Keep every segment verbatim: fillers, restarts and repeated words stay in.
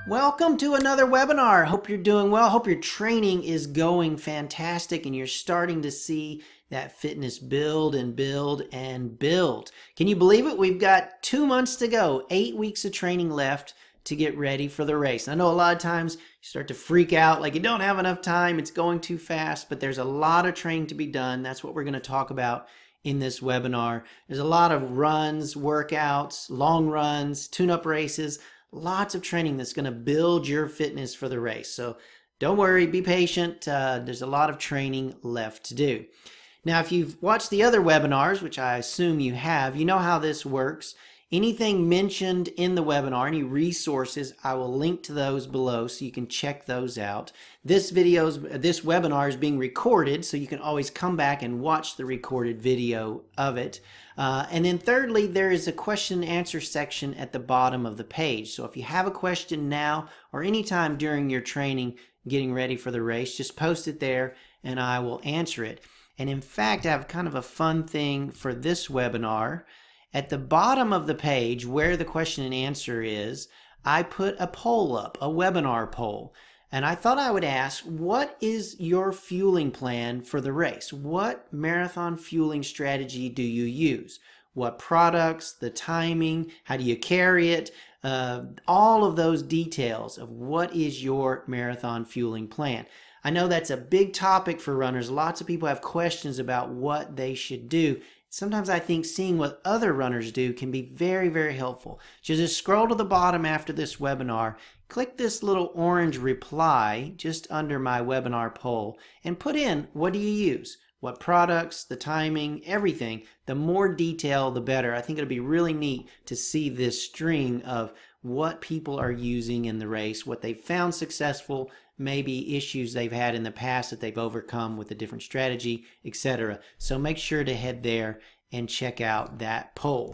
Welcome to another webinar. Hope you're doing well. Hope your training is going fantastic and you're starting to see that fitness build and build and build. Can you believe it? We've got two months to go, eight weeks of training left to get ready for the race. I know a lot of times you start to freak out like you don't have enough time, it's going too fast, but there's a lot of training to be done. That's what we're going to talk about in this webinar. There's a lot of runs, workouts, long runs, tune-up races, lots of training that's going to build your fitness for the race. So don't worry, be patient. Uh, there's a lot of training left to do. Now, if you've watched the other webinars, which I assume you have, you know how this works. Anything mentioned in the webinar, any resources, I will link to those below so you can check those out. This video's, this webinar is being recorded, so you can always come back and watch the recorded video of it. Uh, and then thirdly, there is a question and answer section at the bottom of the page. So if you have a question now or anytime during your training getting ready for the race, just post it there and I will answer it. And in fact, I have kind of a fun thing for this webinar. At the bottom of the page where the question and answer is, I put a poll up, a webinar poll. And I thought I would ask, what is your fueling plan for the race? What marathon fueling strategy do you use? What products, the timing, how do you carry it? Uh, all of those details of what is your marathon fueling plan. I know that's a big topic for runners. Lots of people have questions about what they should do. Sometimes I think seeing what other runners do can be very, very helpful. So just scroll to the bottom after this webinar, click this little orange reply just under my webinar poll, and put in what do you use? What products, the timing, everything. The more detail, the better. I think it'll be really neat to see this string of what people are using in the race, what they've found successful, maybe issues they've had in the past that they've overcome with a different strategy, et cetera. So make sure to head there and check out that poll.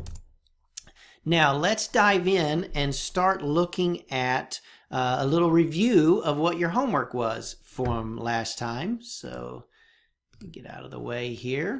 Now let's dive in and start looking at uh, a little review of what your homework was from last time. So get out of the way here.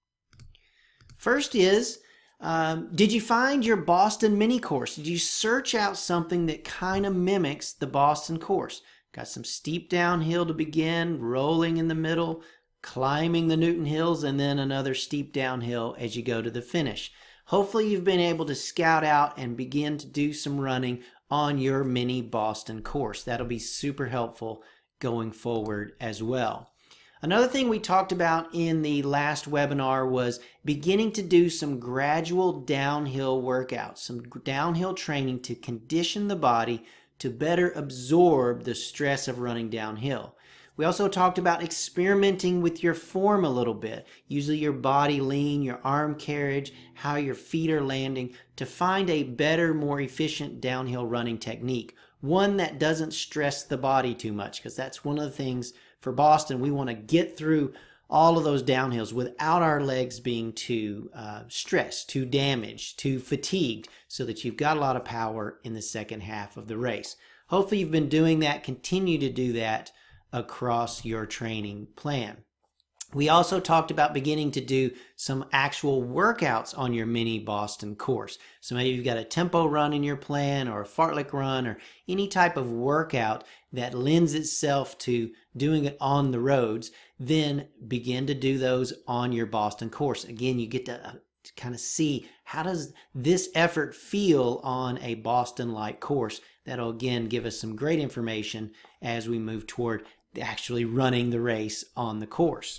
First is, Um, did you find your Boston mini course? Did you search out something that kind of mimics the Boston course? Got some steep downhill to begin, rolling in the middle, climbing the Newton Hills, and then another steep downhill as you go to the finish. Hopefully you've been able to scout out and begin to do some running on your mini Boston course. That'll be super helpful going forward as well. Another thing we talked about in the last webinar was beginning to do some gradual downhill workouts, some downhill training to condition the body to better absorb the stress of running downhill. We also talked about experimenting with your form a little bit, usually your body lean, your arm carriage, how your feet are landing, to find a better, more efficient downhill running technique. One that doesn't stress the body too much, because that's one of the things for Boston. We want to get through all of those downhills without our legs being too uh, stressed, too damaged, too fatigued, so that you've got a lot of power in the second half of the race. Hopefully you've been doing that. Continue to do that across your training plan. We also talked about beginning to do some actual workouts on your mini Boston course. So maybe you've got a tempo run in your plan or a fartlek run or any type of workout that lends itself to doing it on the roads. Then begin to do those on your Boston course. Again, you get to, uh, to kind of see how does this effort feel on a Boston-like course. That'll again give us some great information as we move toward actually running the race on the course.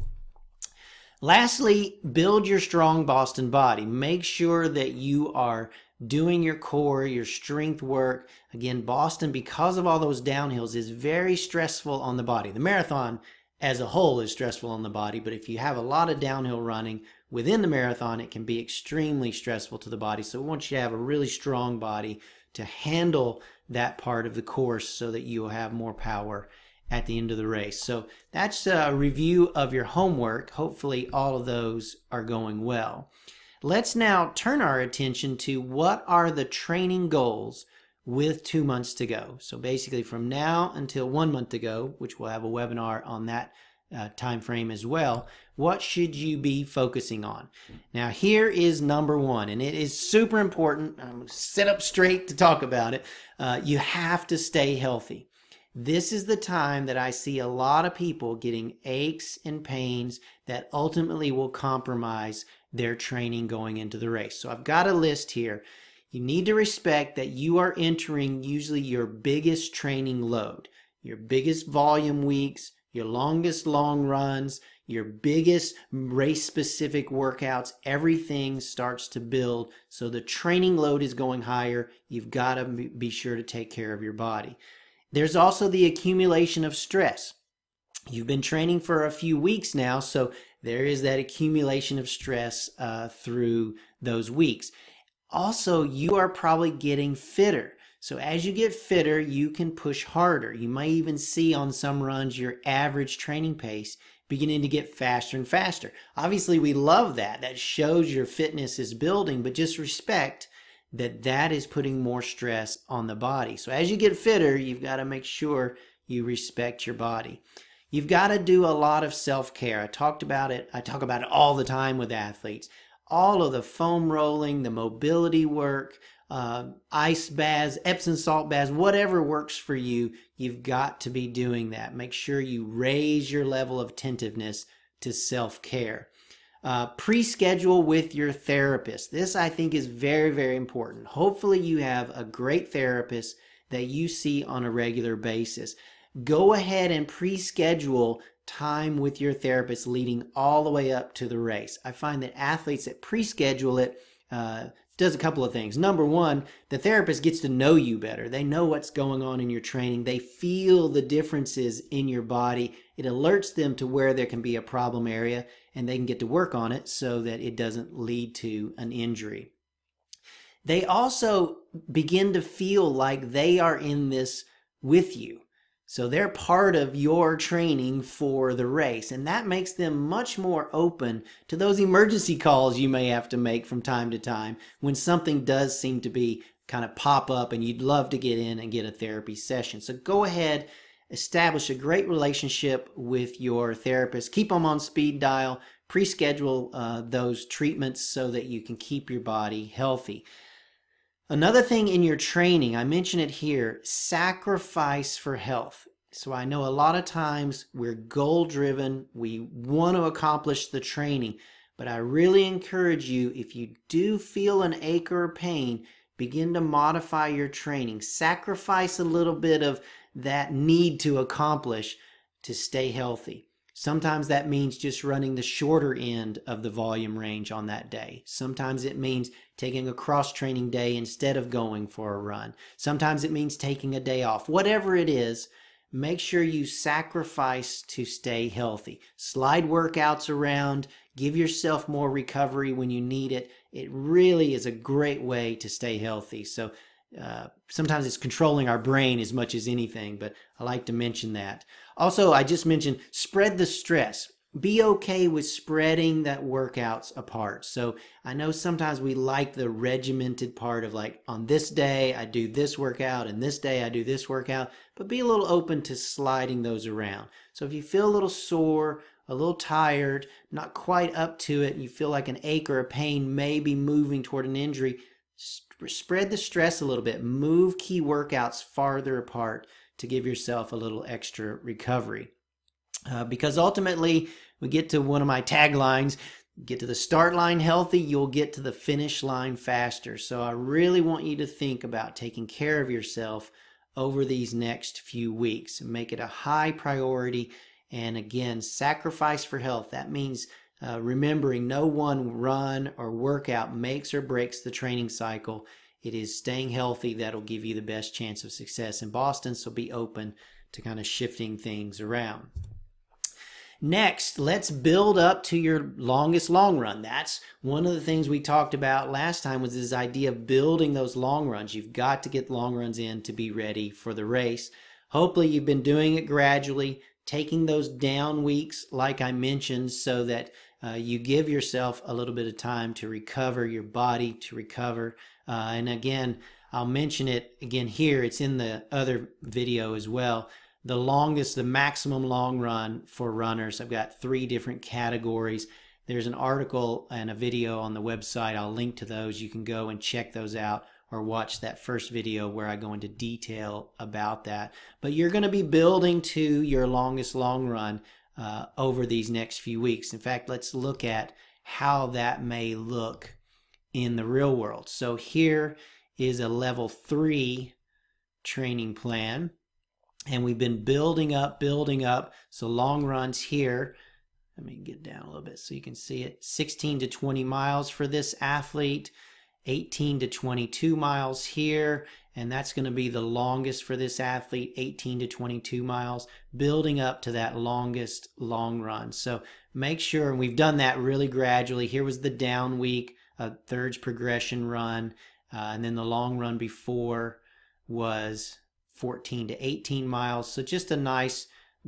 Lastly, build your strong Boston body. Make sure that you are doing your core, your strength work. Again, Boston, because of all those downhills, is very stressful on the body. The marathon as a whole is stressful on the body, but if you have a lot of downhill running within the marathon, it can be extremely stressful to the body. So we want you to have a really strong body to handle that part of the course so that you will have more power at the end of the race. So that's a review of your homework. Hopefully all of those are going well. Let's now turn our attention to what are the training goals with two months to go. So basically from now until one month to go, which we'll have a webinar on that uh, time frame as well. What should you be focusing on? Now, here is number one, and it is super important. I'm going to sit up straight to talk about it. Uh, you have to stay healthy. This is the time that I see a lot of people getting aches and pains that ultimately will compromise their training going into the race. So I've got a list here. You need to respect that you are entering usually your biggest training load, your biggest volume weeks, your longest long runs, your biggest race-specific workouts. Everything starts to build. So the training load is going higher. You've got to be sure to take care of your body. There's also the accumulation of stress. You've been training for a few weeks now, so there is that accumulation of stress uh, through those weeks. Also, you are probably getting fitter. So as you get fitter, you can push harder. You might even see on some runs your average training pace beginning to get faster and faster. Obviously, we love that. That shows your fitness is building, but just respect that that is putting more stress on the body. So as you get fitter, you've got to make sure you respect your body. You've got to do a lot of self-care. I talked about it. I talk about it all the time with athletes. All of the foam rolling, the mobility work, uh, ice baths, Epsom salt baths, whatever works for you, you've got to be doing that. Make sure you raise your level of attentiveness to self-care. Uh, pre-schedule with your therapist. This, I think, is very, very important. Hopefully you have a great therapist that you see on a regular basis. Go ahead and pre-schedule time with your therapist leading all the way up to the race. I find that athletes that pre-schedule it uh, does a couple of things. Number one, the therapist gets to know you better. They know what's going on in your training. They feel the differences in your body. It alerts them to where there can be a problem area, and they can get to work on it so that it doesn't lead to an injury. They also begin to feel like they are in this with you. So they're part of your training for the race, and that makes them much more open to those emergency calls you may have to make from time to time when something does seem to be kind of pop up and you'd love to get in and get a therapy session. So go ahead, establish a great relationship with your therapist. Keep them on speed dial. Pre-schedule uh, those treatments so that you can keep your body healthy. Another thing in your training, I mention it here, sacrifice for health. So I know a lot of times we're goal-driven, we want to accomplish the training, but I really encourage you, if you do feel an ache or a pain, begin to modify your training. Sacrifice a little bit of that need to accomplish to stay healthy. Sometimes that means just running the shorter end of the volume range on that day. Sometimes it means taking a cross-training day instead of going for a run. Sometimes it means taking a day off. Whatever it is, make sure you sacrifice to stay healthy. Slide workouts around. Give yourself more recovery when you need it. It really is a great way to stay healthy. So uh, sometimes it's controlling our brain as much as anything, but I like to mention that. Also, I just mentioned spread the stress. Be okay with spreading that workouts apart. So I know sometimes we like the regimented part of like, on this day I do this workout and this day I do this workout, but be a little open to sliding those around. So if you feel a little sore, a little tired, not quite up to it, and you feel like an ache or a pain may be moving toward an injury, spread the stress a little bit. Move key workouts farther apart to give yourself a little extra recovery. Uh, because ultimately, we get to one of my taglines, get to the start line healthy, you'll get to the finish line faster. So I really want you to think about taking care of yourself over these next few weeks. Make it a high priority. And again, sacrifice for health. That means uh, remembering no one run or workout makes or breaks the training cycle. It is staying healthy that'll give you the best chance of success in Boston, so be open to kind of shifting things around. Next, let's build up to your longest long run. That's one of the things we talked about last time, was this idea of building those long runs. You've got to get long runs in to be ready for the race. Hopefully you've been doing it gradually, taking those down weeks like I mentioned, so that uh, you give yourself a little bit of time to recover, your body to recover. Uh, and again, I'll mention it again here. It's in the other video as well. the longest, the maximum long run for runners. I've got three different categories. There's an article and a video on the website. I'll link to those. You can go and check those out or watch that first video where I go into detail about that. But you're going to be building to your longest long run uh, over these next few weeks. In fact, let's look at how that may look in the real world. So here is a level three training plan, and we've been building up, building up. So long runs here. Let me get down a little bit so you can see it. sixteen to twenty miles for this athlete, eighteen to twenty-two miles here, and that's going to be the longest for this athlete, eighteen to twenty-two miles, building up to that longest long run. So make sure, and we've done that really gradually. Here was the down week, a thirds progression run, uh, and then the long run before was fourteen to eighteen miles. So just a nice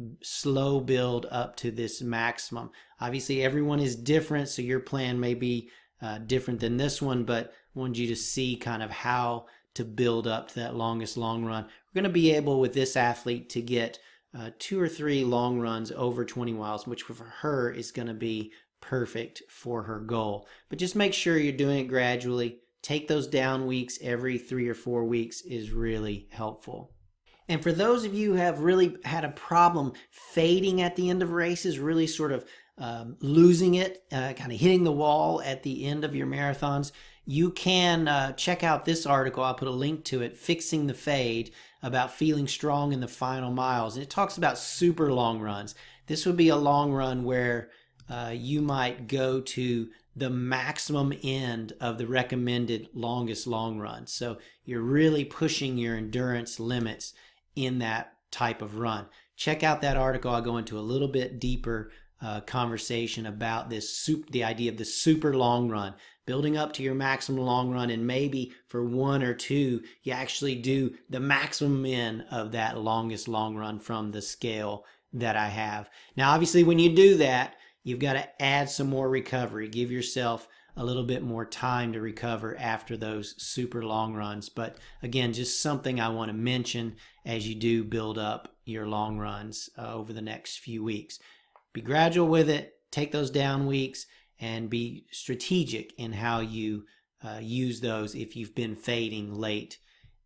slow build up to this maximum. Obviously everyone is different, so your plan may be uh, different than this one, but I wanted you to see kind of how to build up to that longest long run. We're going to be able with this athlete to get uh, two or three long runs over twenty miles, which for her is going to be perfect for her goal. But just make sure you're doing it gradually. Take those down weeks every three or four weeks is really helpful. And for those of you who have really had a problem fading at the end of races, really sort of um, losing it, uh, kind of hitting the wall at the end of your marathons, you can uh, check out this article. I'll put a link to it, Fixing the Fade, about feeling strong in the final miles. And it talks about super long runs. This would be a long run where uh, you might go to the maximum end of the recommended longest long run. So you're really pushing your endurance limits in that type of run. Check out that article. I'll go into a little bit deeper uh, conversation about this soup, the idea of the super long run, building up to your maximum long run, and maybe for one or two, you actually do the maximum end of that longest long run from the scale that I have. Now, obviously, when you do that, you've got to add some more recovery. Give yourself a little bit more time to recover after those super long runs. But again, just something I want to mention as you do build up your long runs uh, over the next few weeks. Be gradual with it, take those down weeks, and be strategic in how you uh, use those if you've been fading late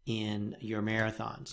in your marathons.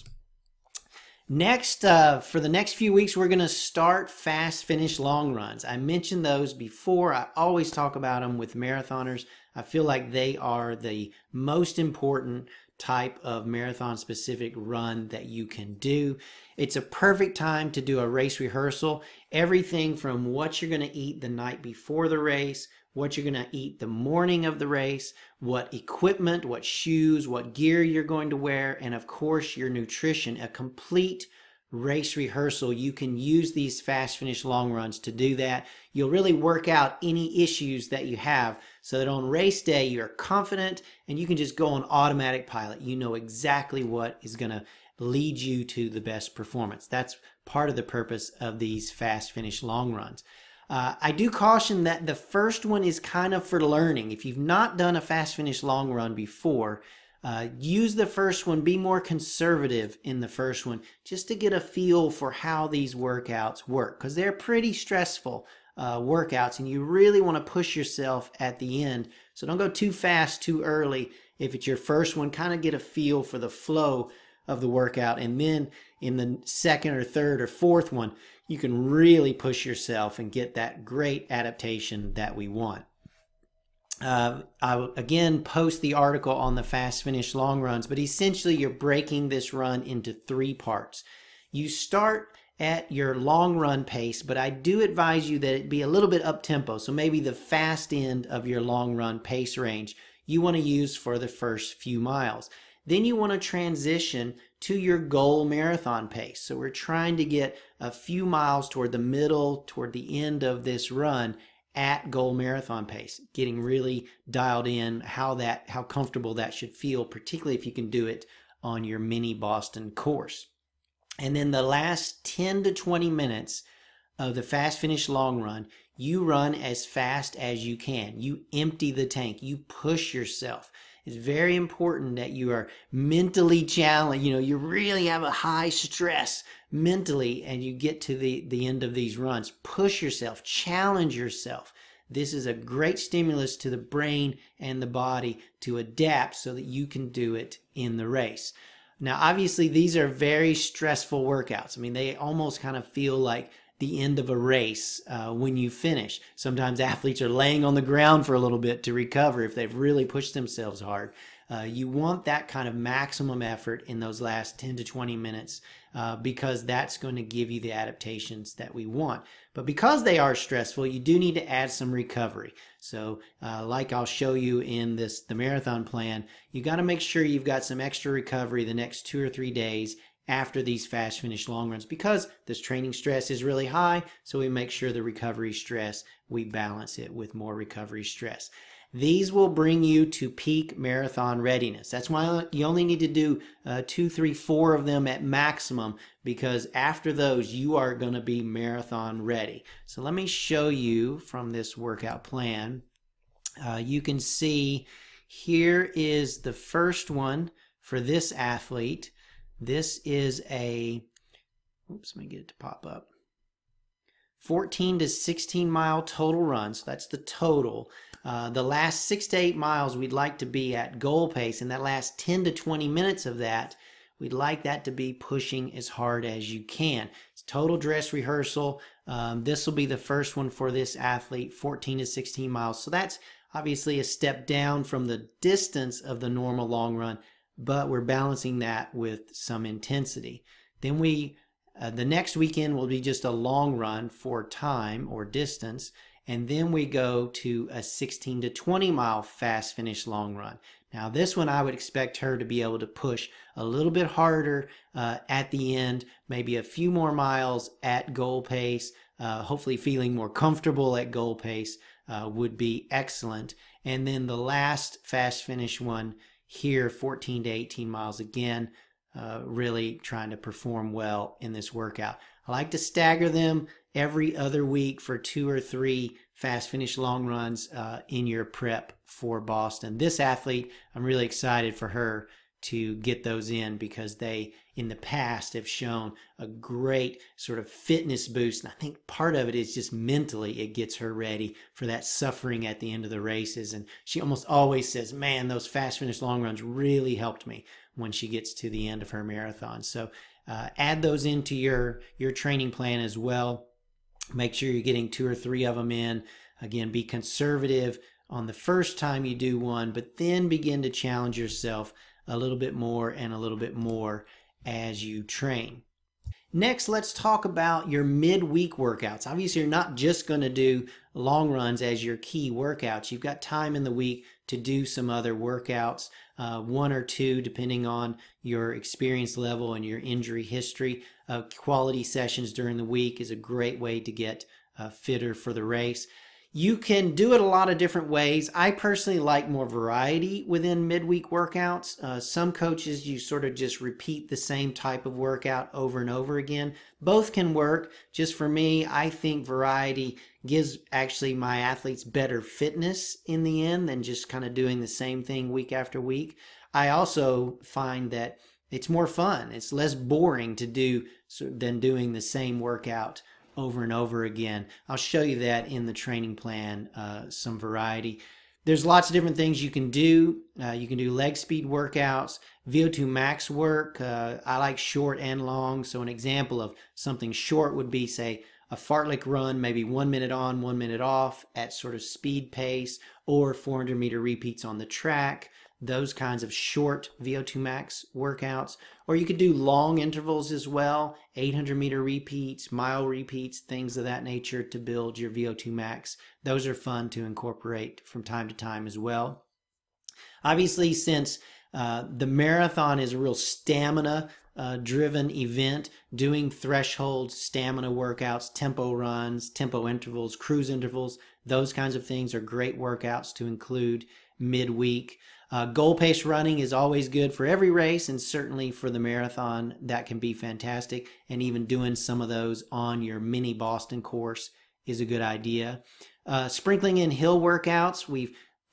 Next, uh, for the next few weeks, we're going to start fast finish long runs. I mentioned those before. I always talk about them with marathoners. I feel like they are the most important type of marathon specific run that you can do. It's a perfect time to do a race rehearsal. Everything from what you're going to eat the night before the race, what you're going to eat the morning of the race, what equipment, what shoes, what gear you're going to wear, and of course your nutrition. A complete race rehearsal. You can use these fast finish long runs to do that. You'll really work out any issues that you have so that on race day you're confident and you can just go on automatic pilot. You know exactly what is going to lead you to the best performance. That's part of the purpose of these fast finish long runs. Uh, I do caution that the first one is kind of for learning. If you've not done a fast finish long run before, uh, use the first one. Be more conservative in the first one just to get a feel for how these workouts work, because they're pretty stressful uh, workouts and you really want to push yourself at the end. So don't go too fast too early. If it's your first one, kind of get a feel for the flow of the workout, and then in the second or third or fourth one, you can really push yourself and get that great adaptation that we want. Uh, I will again post the article on the fast finish long runs, but essentially you're breaking this run into three parts. You start at your long run pace, but I do advise you that it be a little bit up tempo. So maybe the fast end of your long run pace range you want to use for the first few miles. Then you want to transition to your goal marathon pace. So we're trying to get a few miles toward the middle, toward the end of this run at goal marathon pace, getting really dialed in how that, how comfortable that should feel, particularly if you can do it on your mini Boston course. And then the last ten to twenty minutes of the fast finish long run, you run as fast as you can. You empty the tank. You push yourself. it's very important that you are mentally challenged. You know, you really have a high stress mentally and you get to the, the end of these runs. Push yourself, challenge yourself. This is a great stimulus to the brain and the body to adapt so that you can do it in the race. Now, obviously, these are very stressful workouts. I mean, they almost kind of feel like the end of a race uh, when you finish. Sometimes athletes are laying on the ground for a little bit to recover if they've really pushed themselves hard. Uh, you want that kind of maximum effort in those last ten to twenty minutes uh, because that's going to give you the adaptations that we want. But because they are stressful, you do need to add some recovery. So uh, like I'll show you in this the marathon plan, you got to make sure you've got some extra recovery the next two or three days after these fast finish long runs because this training stress is really high. So we make sure the recovery stress, we balance it with more recovery stress. These will bring you to peak marathon readiness. That's why you only need to do uh, two, three, four of them at maximum because after those, you are going to be marathon ready. So let me show you from this workout plan. Uh, you can see here is the first one for this athlete. This is a, oops, let me get it to pop up. fourteen to sixteen mile total run. So that's the total. Uh, the last six to eight miles we'd like to be at goal pace, and that last ten to twenty minutes of that, we'd like that to be pushing as hard as you can. It's total dress rehearsal. Um, this will be the first one for this athlete, fourteen to sixteen miles. So that's obviously a step down from the distance of the normal long run, but we're balancing that with some intensity. Then we, uh, the next weekend will be just a long run for time or distance. And then we go to a sixteen to twenty mile fast finish long run. Now this one I would expect her to be able to push a little bit harder uh, at the end, maybe a few more miles at goal pace, uh, hopefully feeling more comfortable at goal pace uh, would be excellent. And then the last fast finish one here, fourteen to eighteen miles again, uh, really trying to perform well in this workout. I like to stagger them every other week for two or three fast finish long runs uh, in your prep for Boston. This athlete, I'm really excited for her to get those in because they, in the past, have shown a great sort of fitness boost. And I think part of it is just mentally it gets her ready for that suffering at the end of the races. And she almost always says, man, those fast finish long runs really helped me when she gets to the end of her marathon. So uh, add those into your, your training plan as well. Make sure you're getting two or three of them in. Again, be conservative on the first time you do one, but then begin to challenge yourself a little bit more and a little bit more as you train. Next, let's talk about your midweek workouts. Obviously, you're not just going to do long runs as your key workouts. You've got time in the week to do some other workouts, uh, one or two, depending on your experience level and your injury history. Uh, quality sessions during the week is a great way to get uh, fitter for the race. You can do it a lot of different ways. I personally like more variety within midweek workouts. Uh, some coaches, you sort of just repeat the same type of workout over and over again. Both can work. Just for me, I think variety gives actually my athletes better fitness in the end than just kind of doing the same thing week after week. I also find that it's more fun. It's less boring to do than doing the same workout over and over again. I'll show you that in the training plan, uh, some variety. There's lots of different things you can do. Uh, you can do leg speed workouts, V O two max work. Uh, I like short and long. So an example of something short would be, say, a fartlek run, maybe one minute on, one minute off at sort of speed pace, or four hundred meter repeats on the track. Those kinds of short V O two max workouts. Or you could do long intervals as well, eight hundred meter repeats, mile repeats, things of that nature to build your V O two max. Those are fun to incorporate from time to time as well. Obviously, since uh, the marathon is a real stamina uh, driven event, doing threshold stamina workouts, tempo runs, tempo intervals, cruise intervals, those kinds of things are great workouts to include midweek. Uh, goal pace running is always good for every race, and certainly for the marathon that can be fantastic, and even doing some of those on your mini Boston course is a good idea. Uh, sprinkling in hill workouts, we've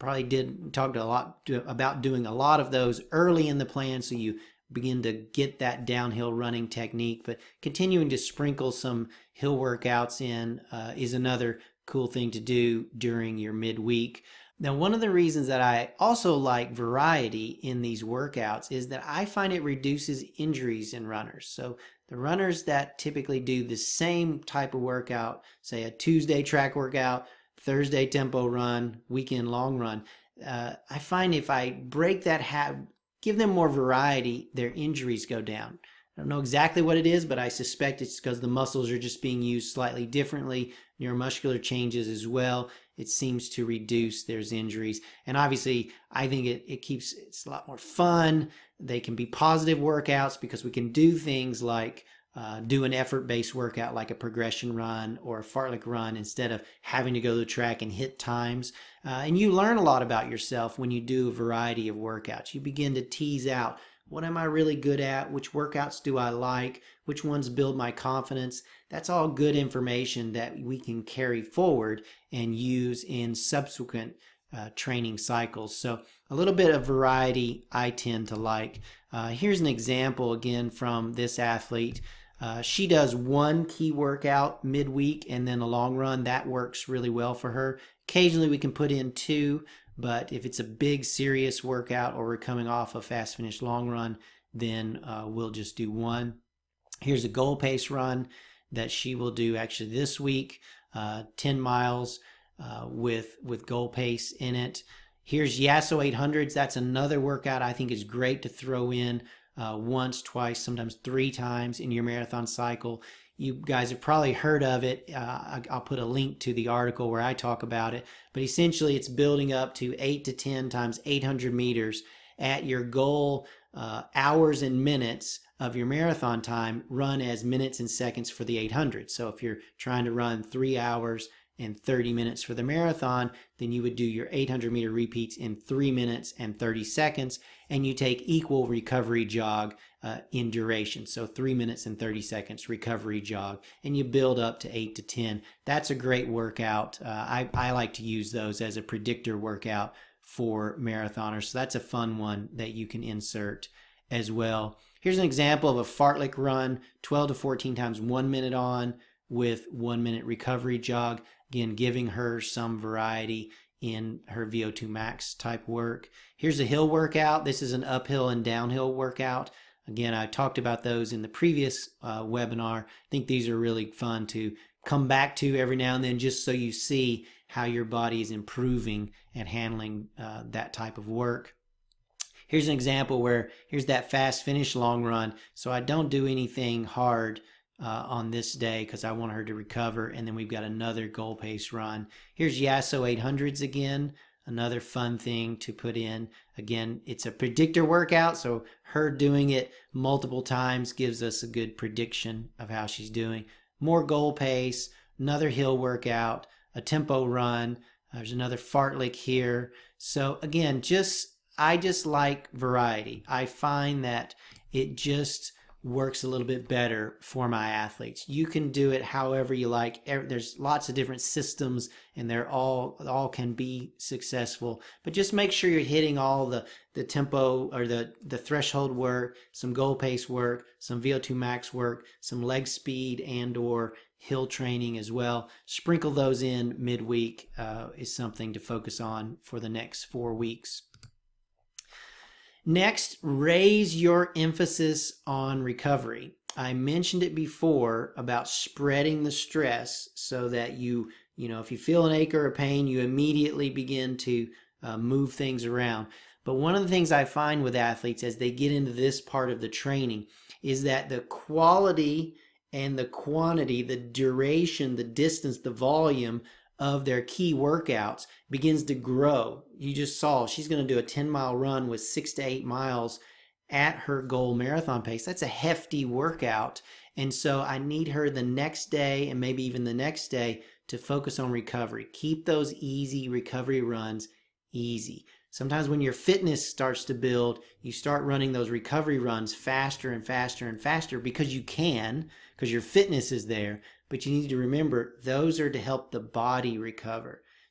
probably did talked a lot about doing a lot of those early in the plan so you begin to get that downhill running technique. But continuing to sprinkle some hill workouts in uh, is another cool thing to do during your midweek. Now, one of the reasons that I also like variety in these workouts is that I find it reduces injuries in runners. So the runners that typically do the same type of workout, say a Tuesday track workout, Thursday tempo run, weekend long run, uh, I find if I break that habit, give them more variety, their injuries go down. I don't know exactly what it is, but I suspect it's because the muscles are just being used slightly differently. Neuromuscular changes as well. It seems to reduce their injuries. And obviously, I think it, it keeps, it's a lot more fun. They can be positive workouts because we can do things like uh, do an effort-based workout like a progression run or a fartlek run instead of having to go to the track and hit times. Uh, and you learn a lot about yourself when you do a variety of workouts. You begin to tease out, what am I really good at? Which workouts do I like? Which ones build my confidence? That's all good information that we can carry forward and use in subsequent uh, training cycles. So a little bit of variety I tend to like. Uh, here's an example again from this athlete. Uh, she does one key workout midweek and then a long run. That works really well for her. Occasionally we can put in two, but if it's a big serious workout or we're coming off a fast finish long run, then uh, we'll just do one. Here's a goal pace run that she will do actually this week, uh, ten miles uh, with, with goal pace in it. Here's Yasso eight hundreds. That's another workout I think is great to throw in uh, once, twice, sometimes three times in your marathon cycle. You guys have probably heard of it. Uh, I'll put a link to the article where I talk about it. But essentially, it's building up to eight to ten times eight hundred meters at your goal uh, hours and minutes of your marathon time, run as minutes and seconds for the eight hundred. So if you're trying to run three hours and thirty minutes for the marathon, then you would do your eight hundred meter repeats in three minutes and thirty seconds, and you take equal recovery jog uh, in duration. So three minutes and thirty seconds recovery jog, and you build up to eight to ten. That's a great workout. Uh, I, I like to use those as a predictor workout for marathoners. So that's a fun one that you can insert as well. Here's an example of a fartlek run, twelve to fourteen times one minute on with one minute recovery jog. Again, giving her some variety in her V O two max type work. Here's a hill workout. This is an uphill and downhill workout. Again, I talked about those in the previous uh, webinar. I think these are really fun to come back to every now and then just so you see how your body is improving at handling uh, that type of work. Here's an example where here's that fast finish long run. So I don't do anything hard uh, on this day because I want her to recover. And then we've got another goal pace run. Here's Yasso eight hundreds again. Another fun thing to put in. Again, it's a predictor workout, so her doing it multiple times gives us a good prediction of how she's doing. More goal pace, another hill workout, a tempo run. There's another fartlek here. So again, just I just like variety. I find that it just works a little bit better for my athletes. You can do it however you like. There's lots of different systems and they're all all can be successful, but just make sure you're hitting all the the tempo or the the threshold work, some goal pace work, some V O two max work, some leg speed and or hill training as well. Sprinkle those in midweek uh, is something to focus on for the next four weeks. Next, raise your emphasis on recovery. I mentioned it before about spreading the stress so that you, you know, if you feel an ache or a pain, you immediately begin to uh, move things around. But one of the things I find with athletes as they get into this part of the training is that the quality and the quantity, the duration, the distance, the volume of their key workouts begins to grow. You just saw she's going to do a ten mile run with six to eight miles at her goal marathon pace. That's a hefty workout. And so I need her the next day and maybe even the next day to focus on recovery. Keep those easy recovery runs easy. Sometimes when your fitness starts to build, you start running those recovery runs faster and faster and faster because you can, because your fitness is there. But you need to remember, those are to help the body recover.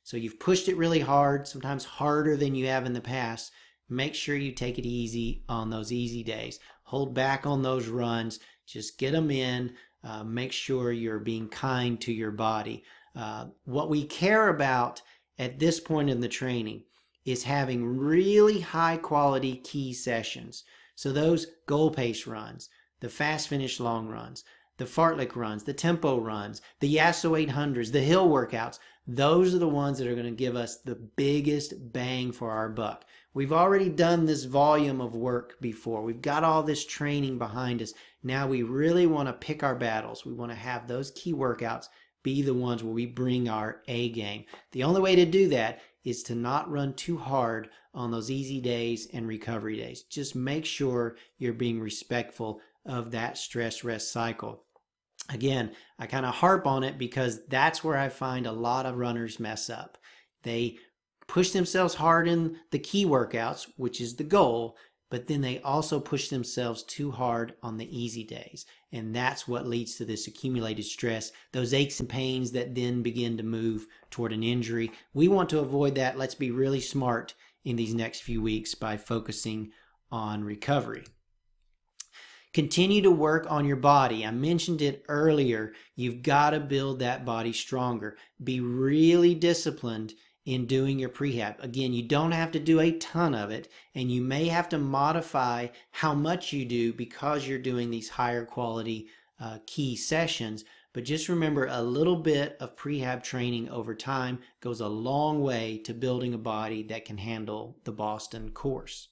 So you've pushed it really hard, sometimes harder than you have in the past. Make sure you take it easy on those easy days. Hold back on those runs. Just get them in. Uh, make sure you're being kind to your body. Uh, what we care about at this point in the training is having really high quality key sessions. So those goal pace runs, the fast finish long runs, the fartlek runs, the tempo runs, the Yasso eight hundreds, the hill workouts, those are the ones that are going to give us the biggest bang for our buck. We've already done this volume of work before. We've got all this training behind us. Now we really want to pick our battles. We want to have those key workouts be the ones where we bring our A game. The only way to do that is to not run too hard on those easy days and recovery days. Just make sure you're being respectful of that stress rest cycle. Again, I kind of harp on it because that's where I find a lot of runners mess up. They push themselves hard in the key workouts, which is the goal, but then they also push themselves too hard on the easy days. And that's what leads to this accumulated stress, those aches and pains that then begin to move toward an injury. We want to avoid that. Let's be really smart in these next few weeks by focusing on recovery. Continue to work on your body. I mentioned it earlier. You've got to build that body stronger. Be really disciplined in doing your prehab. Again, you don't have to do a ton of it, and you may have to modify how much you do because you're doing these higher quality uh, key sessions. But just remember, a little bit of prehab training over time goes a long way to building a body that can handle the Boston course.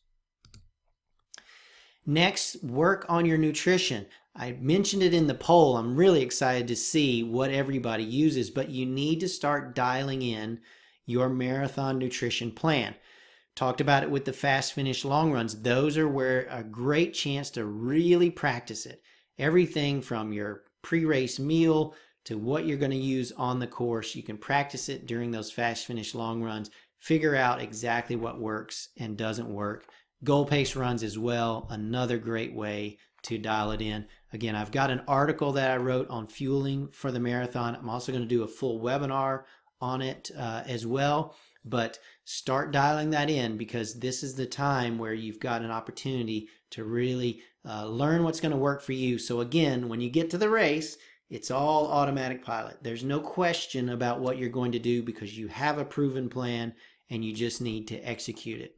Next, work on your nutrition. I mentioned it in the poll. I'm really excited to see what everybody uses, but you need to start dialing in your marathon nutrition plan. Talked about it with the fast finish long runs. Those are where a great chance to really practice it. Everything from your pre-race meal to what you're going to use on the course. You can practice it during those fast finish long runs. Figure out exactly what works and doesn't work. Goal pace runs as well, another great way to dial it in. Again, I've got an article that I wrote on fueling for the marathon. I'm also going to do a full webinar on it uh, as well, but start dialing that in because this is the time where you've got an opportunity to really uh, learn what's going to work for you. So again, when you get to the race, it's all automatic pilot. There's no question about what you're going to do because you have a proven plan and you just need to execute it.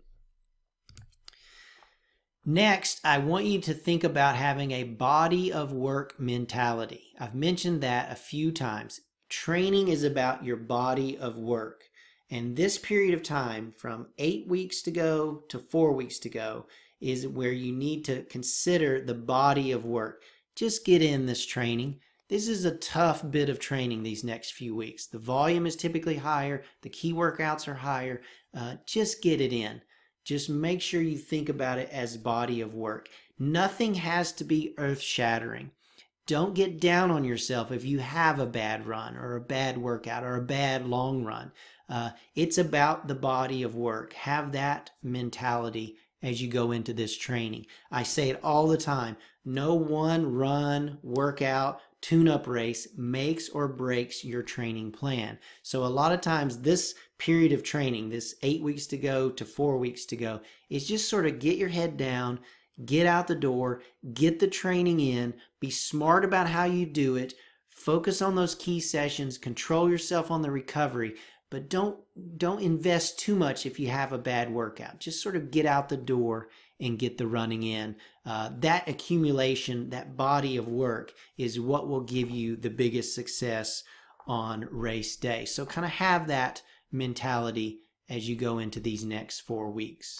Next, I want you to think about having a body of work mentality. I've mentioned that a few times. Training is about your body of work. And this period of time, from eight weeks to go to four weeks to go, is where you need to consider the body of work. Just get in this training. This is a tough bit of training these next few weeks. The volume is typically higher. The key workouts are higher. Uh, just get it in. Just make sure you think about it as body of work. Nothing has to be earth-shattering. Don't get down on yourself if you have a bad run or a bad workout or a bad long run. Uh, it's about the body of work. Have that mentality as you go into this training. I say it all the time. No one run, workout, tune-up race makes or breaks your training plan. So a lot of times this period of training, this eight weeks to go to four weeks to go, is just sort of get your head down, get out the door, get the training in, be smart about how you do it, focus on those key sessions, control yourself on the recovery, but don't don't invest too much if you have a bad workout. Just sort of get out the door and get the running in. Uh, that accumulation, that body of work is what will give you the biggest success on race day. So kind of have that mentality as you go into these next four weeks.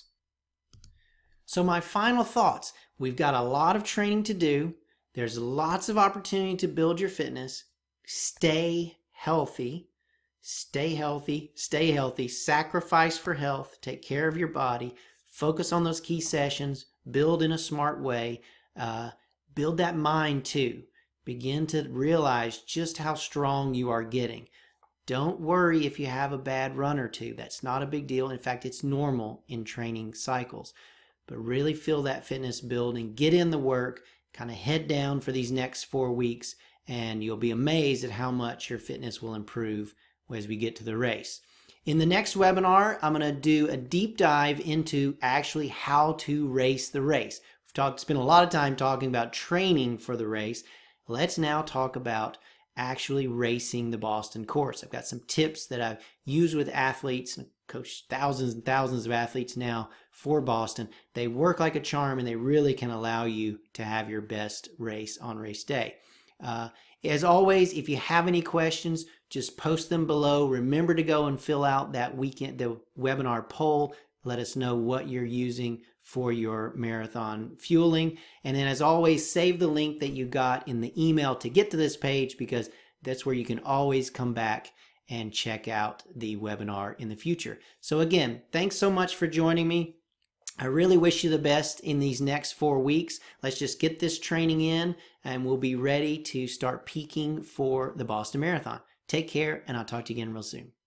So my final thoughts, we've got a lot of training to do. There's lots of opportunity to build your fitness. Stay healthy. Stay healthy. Stay healthy. Sacrifice for health. Take care of your body. Focus on those key sessions. Build in a smart way. Uh, build that mind too. Begin to realize just how strong you are getting. Don't worry if you have a bad run or two. That's not a big deal. In fact, it's normal in training cycles. But really feel that fitness building. Get in the work. Kind of head down for these next four weeks. And you'll be amazed at how much your fitness will improve as we get to the race. In the next webinar, I'm going to do a deep dive into actually how to race the race. We've talked, spent a lot of time talking about training for the race. Let's now talk about actually racing the Boston course. I've got some tips that I've used with athletes and coached thousands and thousands of athletes now for Boston. They work like a charm, and they really can allow you to have your best race on race day. Uh, as always, if you have any questions, just post them below. Remember to go and fill out that weekend, the webinar poll. Let us know what you're using for your marathon fueling. And then as always, save the link that you got in the email to get to this page, because that's where you can always come back and check out the webinar in the future. So again, thanks so much for joining me. I really wish you the best in these next four weeks. Let's just get this training in, and we'll be ready to start peaking for the Boston Marathon. Take care, and I'll talk to you again real soon.